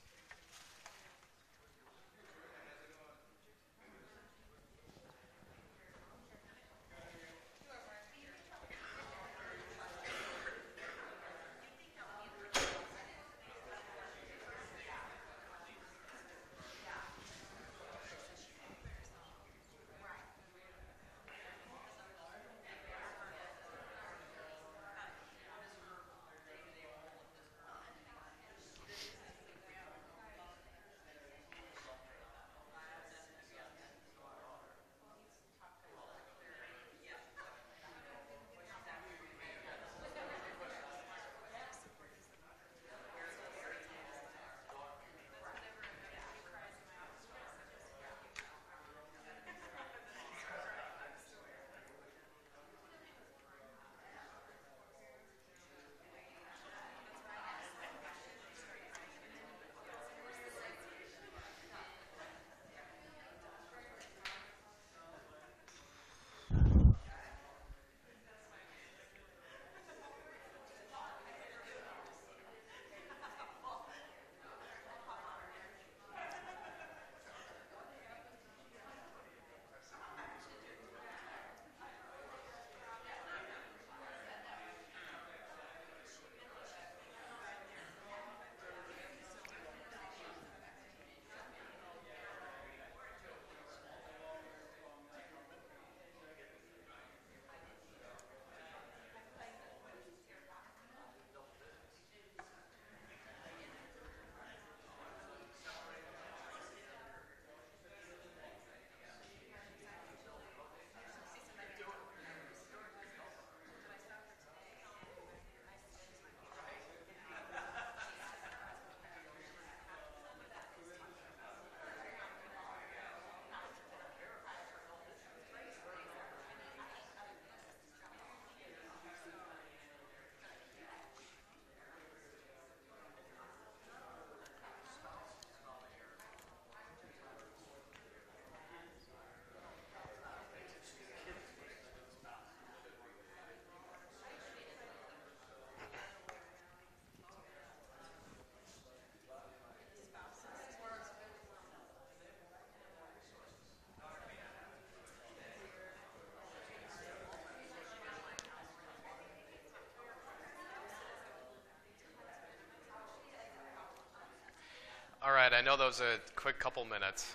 All right, I know that was a quick couple minutes,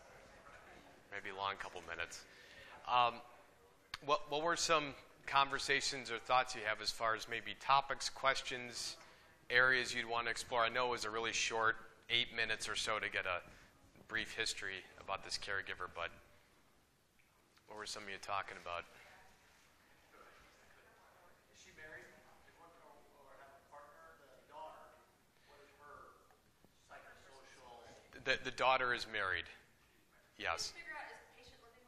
maybe long couple minutes. Um, what, what were some conversations or thoughts you have as far as maybe topics, questions, areas you'd want to explore? I know it was a really short eight minutes or so to get a brief history about this caregiver, but what were some of you talking about? Is she married? Or have a partner? The daughter? What is her psychosocial? The, the daughter is married. Yes. Can you figure out, is the patient living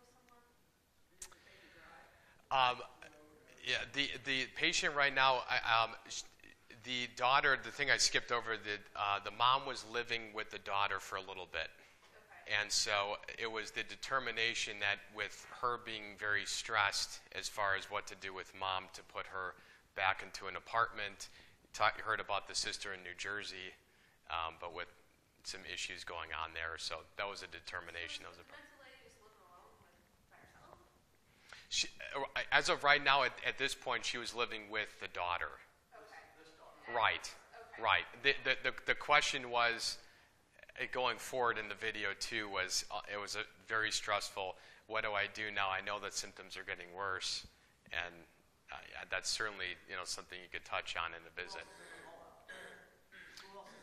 with someone? Um, yeah, the the patient right now, I, um, the daughter. The thing I skipped over, the uh, the mom was living with the daughter for a little bit, Okay. and so it was the determination that with her being very stressed as far as what to do with mom, to put her back into an apartment. Talk, heard about the sister in New Jersey, um, but with some issues going on there, so that was a determination. That was a. Mental lady who's living alone with, by herself? She, as of right now, at, at this point, she was living with the daughter. Okay. Right, Okay. right. The, the, the, the question was, uh, going forward in the video too, was uh, it was a very stressful, what do I do now? I know that symptoms are getting worse, and uh, yeah, that's certainly, you know, something you could touch on in the visit. Who else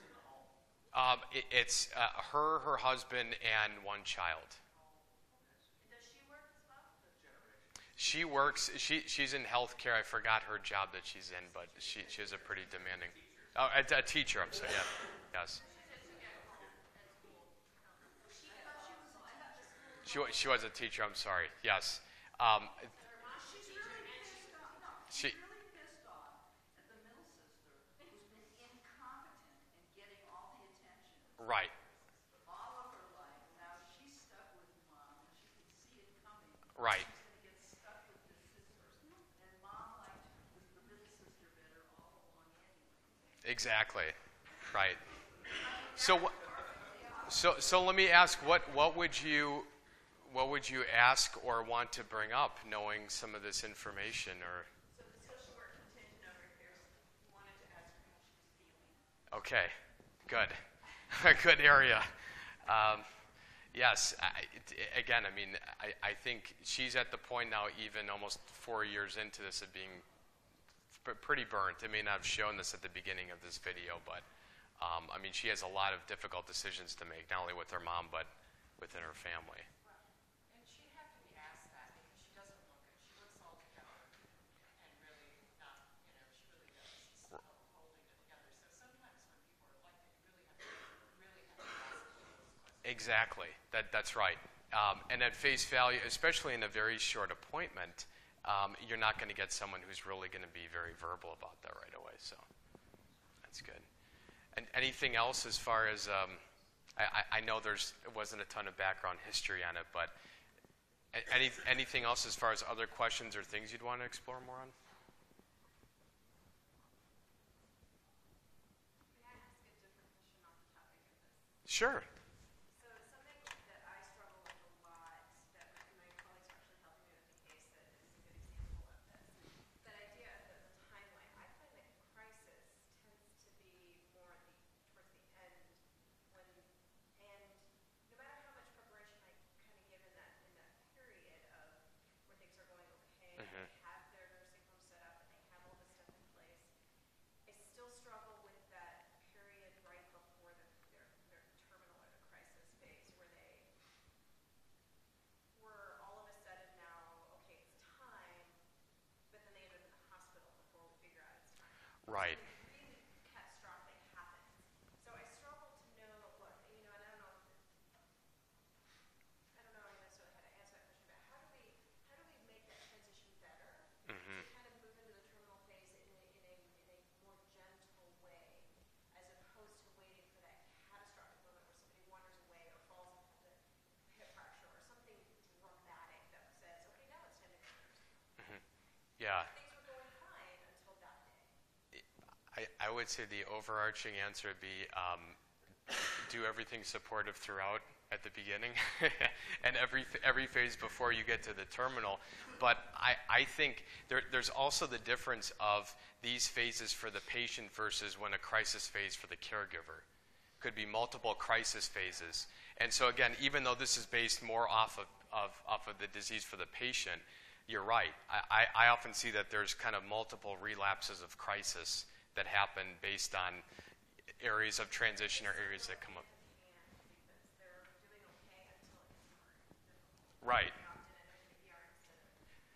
Um, it, it's uh, her, her husband, and one child. Does she work as well? She works. She she's in healthcare. I forgot her job that she's in, but she she is a pretty demanding. Oh, a, a teacher. I'm sorry. Yeah. Yes. She wa- she was a teacher. I'm sorry. Yes. Um, she. really pissed off at the middle sister who's been incompetent in getting all the attention Right. all of her life. Now she's stuck with mom and she can see it coming. Right. She's going to get stuck with this sister. And mom liked the middle sister better all along anyway. Exactly. Right. So wh- so so let me ask, what what would you what would you ask or want to bring up, knowing some of this information? Or So the social work contingent on repairs wanted to ask her how she was feeling. okay, good, a good area. Um, yes. I, it, again, I mean, I, I think she's at the point now, even almost four years into this, of being p- pretty burnt. I may not have shown this at the beginning of this video, but um, I mean, she has a lot of difficult decisions to make, not only with her mom, but within her family. And she'd have to be asked that because she doesn't look it. She looks all together and really not, you know, she really does. Still holding it together. So sometimes when people are like that, you really have to, really have to ask those questions. Exactly. That that's right. Um, and at face value, especially in a very short appointment, um, you're not going to get someone who's really going to be very verbal about that right away. So that's good. And anything else as far as um, I, I know there's it wasn't a ton of background history on it, but any anything else as far as other questions or things you'd want to explore more on? May I ask a different question off the topic of this? Sure. So something that I struggle with a lot, that my, my colleagues are actually helping me with a case that is a good example of this. That idea of the, the timeline. I find that crisis tends to be more at the, towards the end when, and no matter how much preparation I kind of give in that in that period of where things are going okay, and Mhm. they have their nursing home set up and they have all this stuff in place, I still struggle with that period right before the, their, their terminal or the crisis phase where they were all of a sudden now, okay, it's time, but then they end up in the hospital before we figure out it's time. Right. Something really catastrophic happens. So I struggle to know what, you know, and I don't know, I don't know necessarily how to answer that question, but how do we, how do we make that transition better? Mhm. To kind of move into the terminal phase in a, in a, in a more gentle way, as opposed to waiting for that catastrophic moment where somebody wanders away or falls and has a hip fracture or something dramatic that says, okay, now it's time to go to nursing home. Yeah. Things were going fine until that day. I, I would say the overarching answer would be um, do everything supportive throughout at the beginning and every every phase before you get to the terminal. But I, I think there, there's also the difference of these phases for the patient versus when a crisis phase for the caregiver. Could be multiple crisis phases. And so again, even though this is based more off of, of, off of the disease for the patient, you're right. I, I, I often see that there's kind of multiple relapses of crisis that happen based on areas of transition or areas that come up. Because they're doing okay until it gets hard. Right. They often end up in the E R instead of.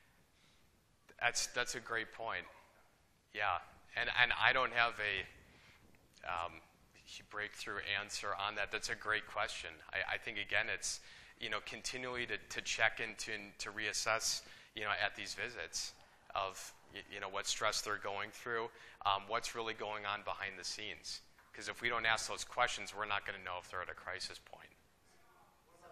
That's that's a great point. Yeah, and and I don't have a um, breakthrough answer on that. That's a great question. I, I think again, it's you know continually to, to check into and to reassess you know at these visits of you, you know what stress they're going through, um, what's really going on behind the scenes. Because if we don't ask those questions, we're not going to know if they're at a crisis point. Oh,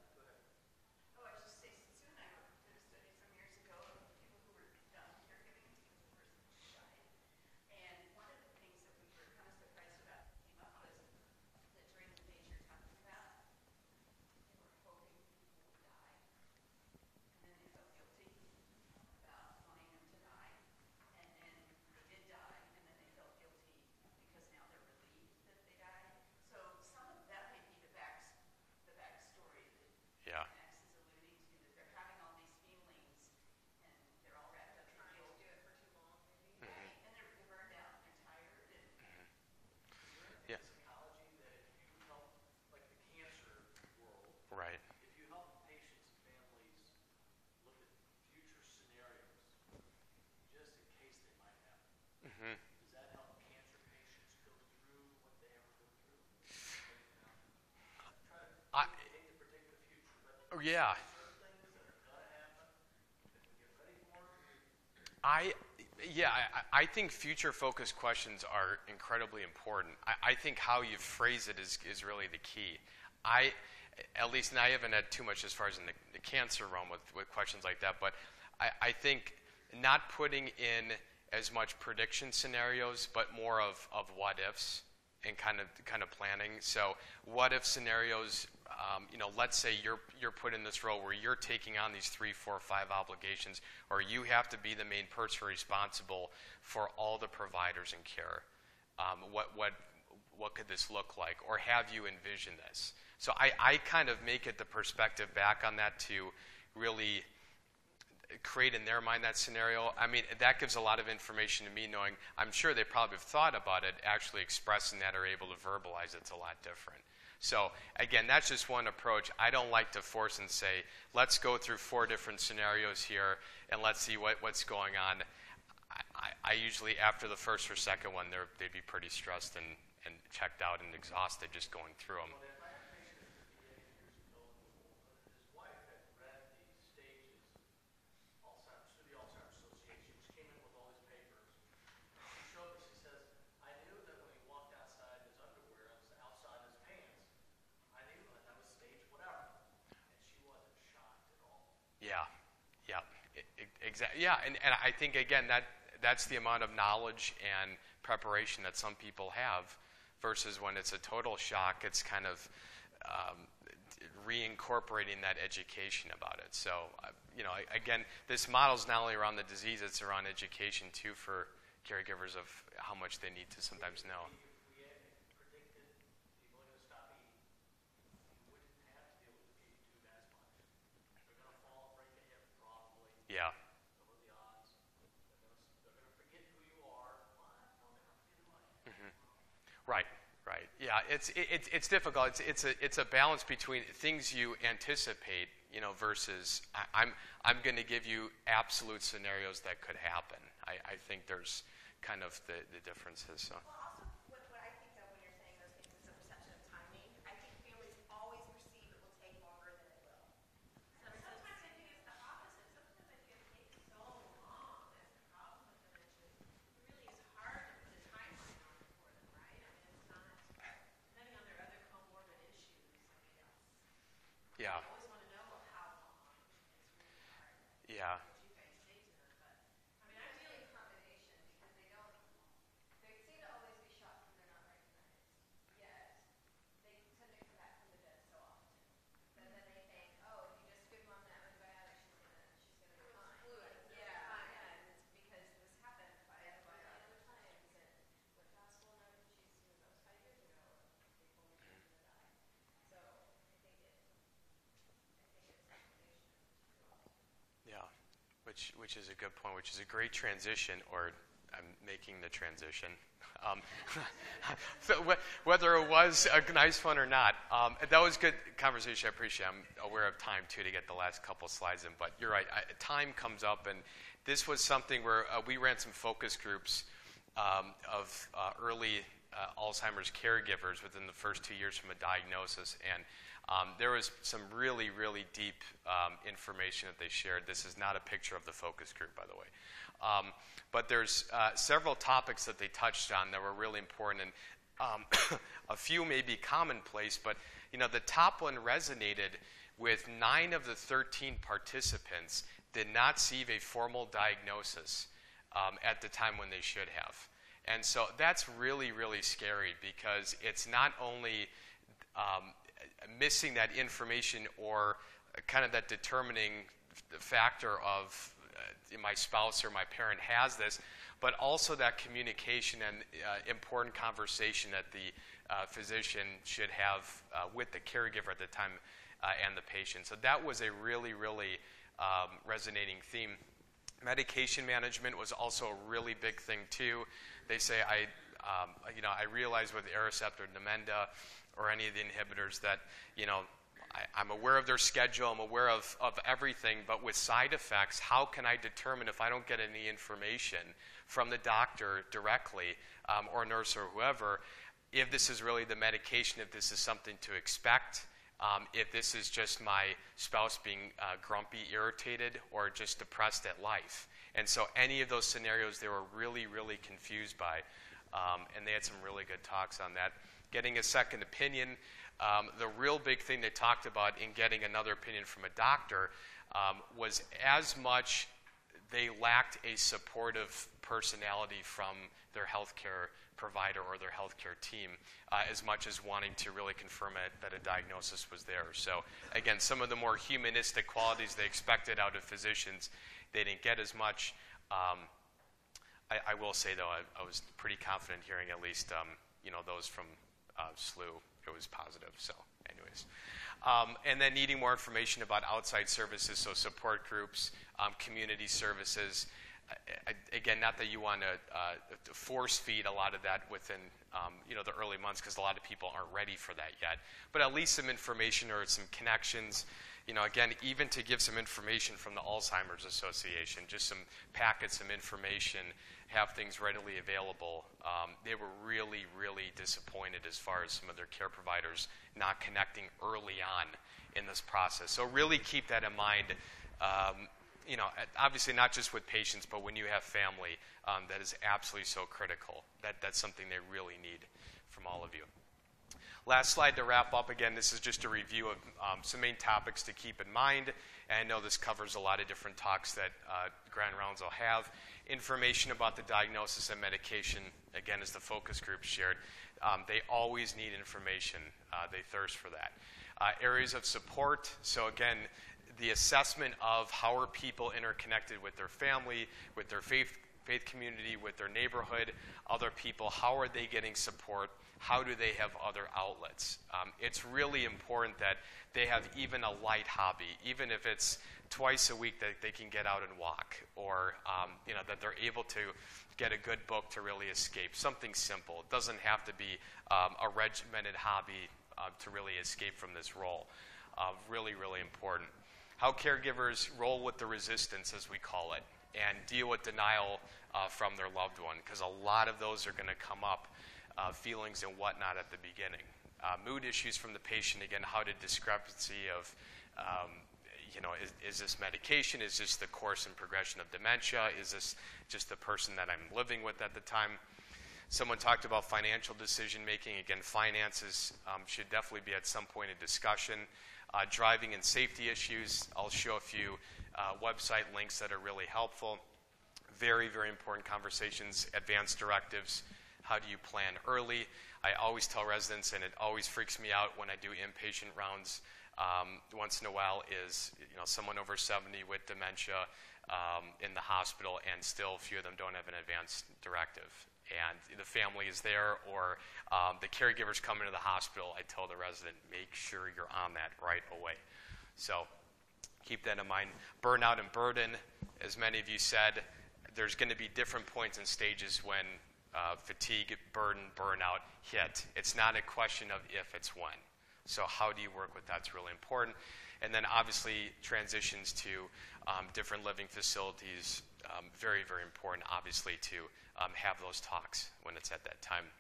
I was just saying, Sue and I did a study some years ago of people who were done caregiving because the person died. And one of the things that we were kind of surprised about that came up was that during the phase you're talking about, they were hoping people would die. And then they felt guilty about wanting them to die. And then they did die, and then they felt guilty because now they're relieved that they died. So some of that may be the backstory Yeah. I, yeah, I, I think future-focused questions are incredibly important. I, I think how you phrase it is, is really the key. I, at least, and I haven't had too much as far as in the, the cancer realm with, with questions like that, but I, I think not putting in as much prediction scenarios, but more of, of what-ifs and kind of kind of planning. So what-if scenarios, um, you know, let's say you're you're put in this role where you're taking on these three, four, five obligations, or you have to be the main person responsible for all the providers in care. Um, what what what could this look like, or have you envisioned this? So I, I kind of make it the perspective back on that to really create in their mind that scenario. I mean, that gives a lot of information to me, knowing I'm sure they probably have thought about it. Actually expressing that or able to verbalize it's a lot different. So again, that's just one approach. I don't like to force and say, let's go through four different scenarios here and let's see what, what's going on. I, I, I usually, after the first or second one, they'd be pretty stressed and, and checked out and exhausted just going through them. Yeah, yeah, exactly. Yeah, and, and I think, again, that that's the amount of knowledge and preparation that some people have versus when it's a total shock, it's kind of um, reincorporating that education about it. So, uh, you know, again, this model is not only around the disease, it's around education, too, for caregivers of how much they need to sometimes know. Yeah. Mm-hmm. Right, right. Yeah, it's it, it's it's difficult. It's it's a it's a balance between things you anticipate, you know, versus I, I'm I'm going to give you absolute scenarios that could happen. I, I think there's kind of the, the differences. So. Well, also, what, what I think, though, when you're saying those things, is a perception of timing. I think families always perceive it will take longer than it will. Sometimes I think it's the opposite. Sometimes I think it takes so long. That's the problem with dementia. It really is hard to put a timeline on it for them, right? I mean, it's not, depending on their other comorbid issues, I mean, it's, Yeah. I always want to know how long. It's really hard. Yeah. What you guys say to them, but, I mean, I really combination because they don't, they seem to always be shocked when they're not recognized. Yet, they tend to come back from the dead so often. But then they think, oh, if you just give mom that antibiotic, she's gonna, she's gonna be fine. Yeah, yeah, and it's because this happened five million other times, and went to hospital and she's, you know, that was five years ago, and they told me she was gonna die. So, I think it, I think it's a combination of the two. Yeah, which which is a good point, which is a great transition, or I'm making the transition. Um, so wh- whether it was a nice one or not, um, that was good conversation. I appreciate it. I'm aware of time, too, to get the last couple slides in. But you're right. I, time comes up, and this was something where uh, we ran some focus groups um, of uh, early uh, Alzheimer's caregivers within the first two years from a diagnosis. And um, there was some really, really deep um, information that they shared. This is not a picture of the focus group, by the way. Um, but there's uh, several topics that they touched on that were really important. And um, a few may be commonplace, but you know, the top one resonated with nine of the thirteen participants did not receive a formal diagnosis um, at the time when they should have. And so that's really, really scary because it's not only um, missing that information or kind of that determining factor of uh, my spouse or my parent has this, but also that communication and uh, important conversation that the uh, physician should have uh, with the caregiver at the time uh, and the patient. So that was a really, really um, resonating theme. Medication management was also a really big thing too. They say, I, um, you know, I realize with Aricept or Namenda or any of the inhibitors that, you know, I, I'm aware of their schedule, I'm aware of, of everything, but with side effects, how can I determine if I don't get any information from the doctor directly um, or nurse or whoever, if this is really the medication, if this is something to expect, um, if this is just my spouse being uh, grumpy, irritated, or just depressed at life. And so any of those scenarios they were really, really confused by. Um, and they had some really good talks on that. Getting a second opinion. Um, the real big thing they talked about in getting another opinion from a doctor um, was as much they lacked a supportive personality from their healthcare provider or their healthcare team, uh, as much as wanting to really confirm it, that a diagnosis was there. So again, some of the more humanistic qualities they expected out of physicians, they didn't get as much. Um, I, I will say, though, I, I was pretty confident hearing at least um, you know, those from uh, S L U. It was positive. So anyways. Um, and then needing more information about outside services, so support groups, um, community services. I, I, again, not that you want to uh, force feed a lot of that within um, you know, the early months, because a lot of people aren't ready for that yet. But at least some information or some connections. You know, again, even to give some information from the Alzheimer's Association, just some packets, some information, have things readily available. Um, they were really, really disappointed as far as some of their care providers not connecting early on in this process. So really keep that in mind. Um, you know, obviously not just with patients, but when you have family, um, that is absolutely so critical. That, that's something they really need from all of you. Last slide to wrap up. Again, this is just a review of um, some main topics to keep in mind. And I know this covers a lot of different talks that uh, Grand Rounds will have. Information about the diagnosis and medication, again, as the focus group shared. Um, they always need information. Uh, they thirst for that. Uh, areas of support. So again, the assessment of how are people interconnected with their family, with their faith, faith community, with their neighborhood, other people. How are they getting support? How do they have other outlets? Um, it's really important that they have even a light hobby, even if it's twice a week that they can get out and walk, or um, you know, that they're able to get a good book to really escape. Something simple. It doesn't have to be um, a regimented hobby uh, to really escape from this role. Uh, really, really important. How caregivers roll with the resistance, as we call it, and deal with denial uh, from their loved one, because a lot of those are going to come up. Uh, feelings and whatnot at the beginning. Uh, mood issues from the patient, again, how to discrepancy of, um, you know, is, is this medication? Is this the course and progression of dementia? Is this just the person that I'm living with at the time? Someone talked about financial decision making. Again, finances um, should definitely be at some point in discussion. Uh, driving and safety issues. I'll show a few uh, website links that are really helpful. Very, very important conversations. Advanced directives. How do you plan early? I always tell residents, and it always freaks me out when I do inpatient rounds um, once in a while, is you know someone over seventy with dementia um, in the hospital, and still a few of them don't have an advanced directive. And the family is there, or um, the caregivers come into the hospital. I tell the resident, make sure you're on that right away. So keep that in mind. Burnout and burden, as many of you said, there's going to be different points and stages when Uh, fatigue, burden, burnout hit. It's not a question of if, it's when. So how do you work with that's really important. And then obviously transitions to um, different living facilities, um, very, very important, obviously, to um, have those talks when it's at that time.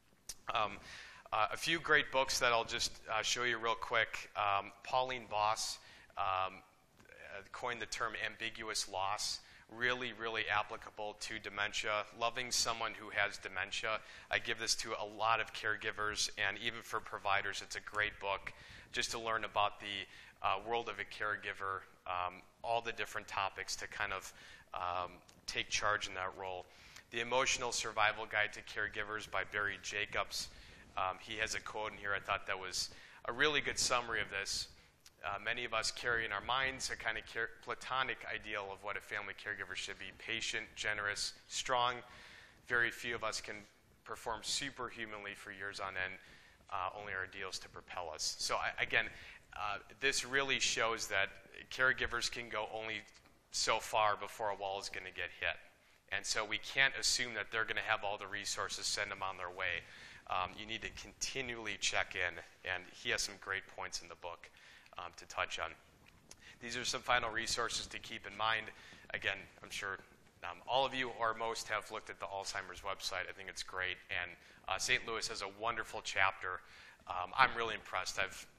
Um, uh, a few great books that I'll just uh, show you real quick. Um, Pauline Boss um, coined the term ambiguous loss. Really, really applicable to dementia. Loving someone who has dementia. I give this to a lot of caregivers, and even for providers, it's a great book just to learn about the uh, world of a caregiver, um, all the different topics to kind of um, take charge in that role. The Emotional Survival Guide to Caregivers by Barry Jacobs. Um, he has a quote in here. I thought that was a really good summary of this. Uh, many of us carry in our minds a kind of care- platonic ideal of what a family caregiver should be. Patient, generous, strong. Very few of us can perform superhumanly for years on end. Uh, only our ideals to propel us. So I, again, uh, this really shows that caregivers can go only so far before a wall is going to get hit. And so we can't assume that they're going to have all the resources, send them on their way. Um, you need to continually check in. And he has some great points in the book Um, to touch on. These are some final resources to keep in mind. Again, I'm sure um, all of you or most have looked at the Alzheimer's website. I think it's great. And uh, Saint Louis has a wonderful chapter. Um, I'm really impressed. I've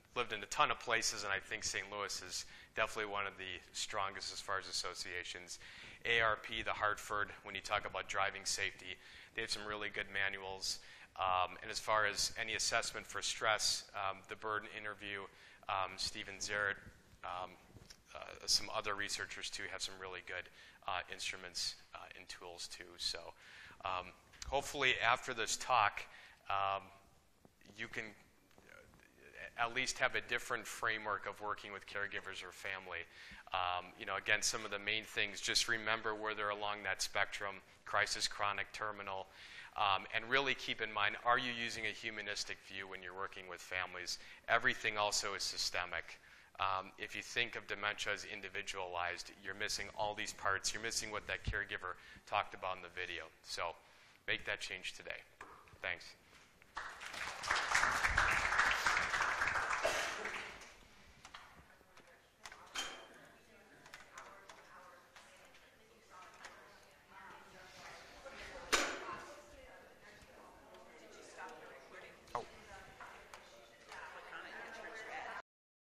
lived in a ton of places, and I think Saint Louis is definitely one of the strongest as far as associations. A R P, the Hartford, when you talk about driving safety, they have some really good manuals. Um, and as far as any assessment for stress, um, the burden interview, um, Stephen Zarrett, um, uh, some other researchers too have some really good uh, instruments uh, and tools too. So um, hopefully after this talk, um, you can at least have a different framework of working with caregivers or family. Um, you know, again, some of the main things, just remember where they're along that spectrum, crisis, chronic, terminal, um, and really keep in mind, are you using a humanistic view when you're working with families? Everything also is systemic. Um, if you think of dementia as individualized, you're missing all these parts. You're missing what that caregiver talked about in the video. So make that change today. Thanks.